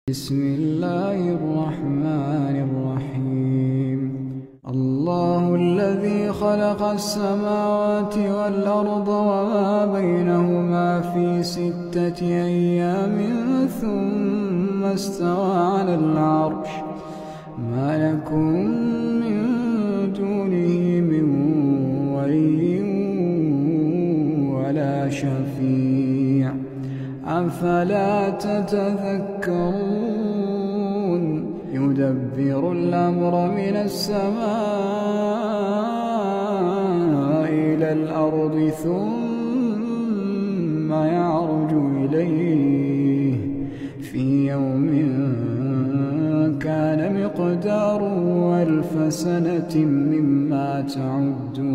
بسم الله الرحمن الرحيم. الله الذي خلق السماوات والأرض وما بينهما في 6 أيام ثم استوى على العرش ما لكم من دونه من ولي ولا شفيع أفلا تتذكرون يدبر الأمر من السماء إلى الأرض ثم يعرج إليه في يوم كان مقداره 1000 سنة مما تعدون